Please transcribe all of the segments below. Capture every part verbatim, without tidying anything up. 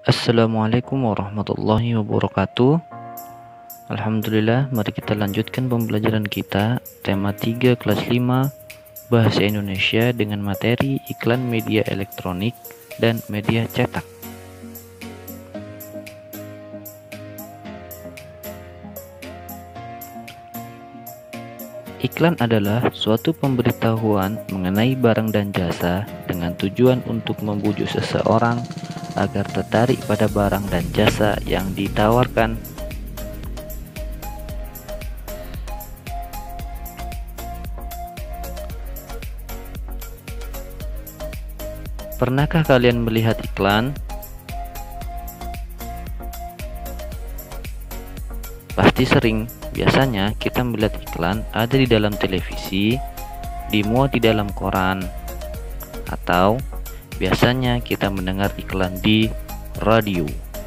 Assalamualaikum warahmatullahi wabarakatuh. Alhamdulillah, mari kita lanjutkan pembelajaran kita tema tiga kelas lima Bahasa Indonesia dengan materi iklan media elektronik dan media cetak. Iklan adalah suatu pemberitahuan mengenai barang dan jasa dengan tujuan untuk membujuk seseorang agar tertarik pada barang dan jasa yang ditawarkan. Pernahkah kalian melihat iklan? Pasti sering. Biasanya kita melihat iklan ada di dalam televisi, dimuat di dalam koran, atau biasanya kita mendengar iklan di radio.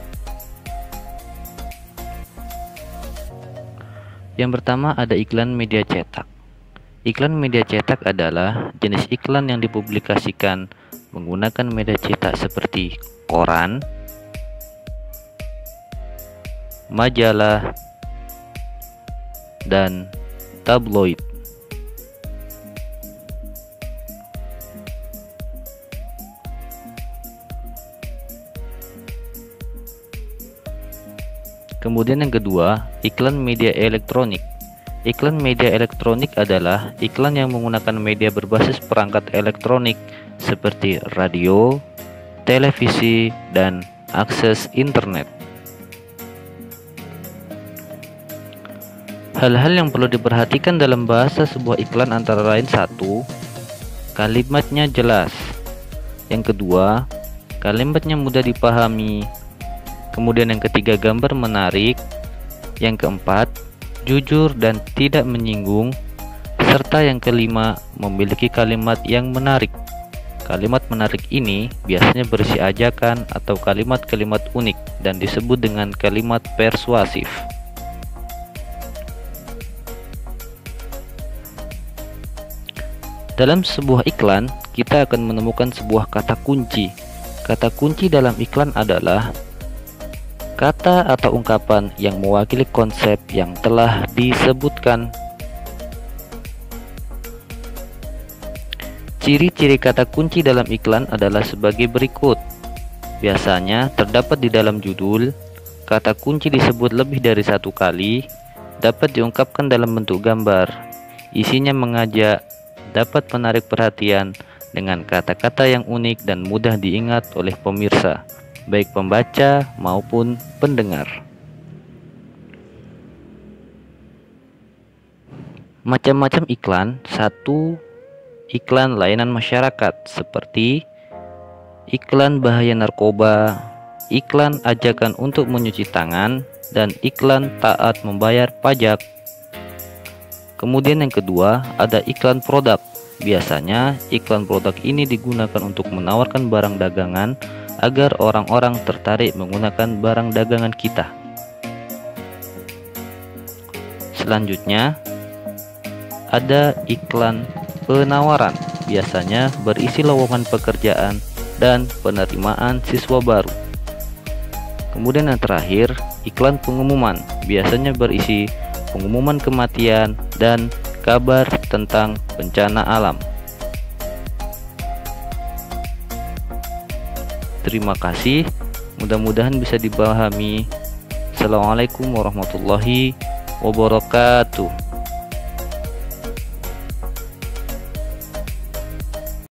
Yang pertama ada iklan media cetak. Iklan media cetak adalah jenis iklan yang dipublikasikan menggunakan media cetak seperti koran, majalah, dan tabloid. Kemudian yang kedua, iklan media elektronik. Iklan media elektronik adalah iklan yang menggunakan media berbasis perangkat elektronik seperti radio, televisi, dan akses internet. Hal-hal yang perlu diperhatikan dalam bahasa sebuah iklan antara lain: satu, kalimatnya jelas. Yang kedua, kalimatnya mudah dipahami. Kemudian yang ketiga, gambar menarik. Yang keempat, jujur dan tidak menyinggung. Serta yang kelima, memiliki kalimat yang menarik. Kalimat menarik ini biasanya berisi ajakan atau kalimat-kalimat unik dan disebut dengan kalimat persuasif. Dalam sebuah iklan, kita akan menemukan sebuah kata kunci. Kata kunci dalam iklan adalah kata atau ungkapan yang mewakili konsep yang telah disebutkan. Ciri-ciri kata kunci dalam iklan adalah sebagai berikut. Biasanya terdapat di dalam judul. Kata kunci disebut lebih dari satu kali. Dapat diungkapkan dalam bentuk gambar. Isinya mengajak, dapat menarik perhatian dengan kata-kata yang unik dan mudah diingat oleh pemirsa, baik pembaca maupun pendengar. Macam-macam iklan. Satu, iklan layanan masyarakat seperti iklan bahaya narkoba, iklan ajakan untuk mencuci tangan, dan iklan taat membayar pajak. Kemudian yang kedua, ada iklan produk. Biasanya iklan produk ini digunakan untuk menawarkan barang dagangan agar orang-orang tertarik menggunakan barang dagangan kita. Selanjutnya, ada iklan penawaran. Biasanya berisi lowongan pekerjaan dan penerimaan siswa baru. Kemudian yang terakhir, iklan pengumuman. Biasanya berisi pengumuman kematian dan kabar tentang bencana alam. Terima kasih, mudah-mudahan bisa dipahami. Assalamualaikum warahmatullahi wabarakatuh.